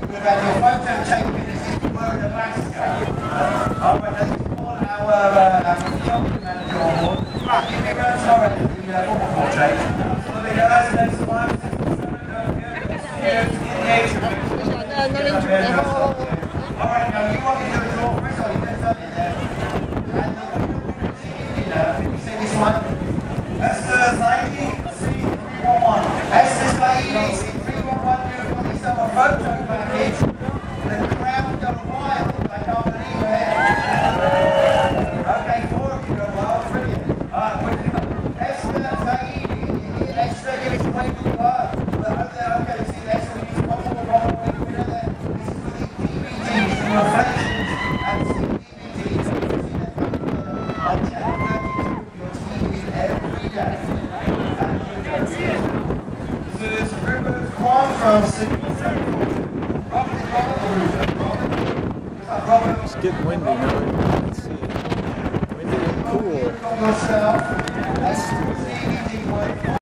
We've had your photo taken as if you were in Alaska. But this is for our photography manager on board. Right, give me a round sorry the formal portrait. So the guys, next one. Alright, now you want me to do a draw first, or you can tell me there. And you see this one? That's the lady, C311. That's this lady, C311, you've got yourself a photo package. The crowd go wild, I can't believe it. Okay, 4 of you go wild, brilliant. Esther, Tahiti, Esther, give it away to her. Okay, see, Esther, you just one more winner there. This is for the DVDs, the reflections, and CDVDs. So you can see that coming together on Channel 32 your TV every day. This is Rivers Kwan from Sydney. It's getting windy now. You can see it. Windy and cool.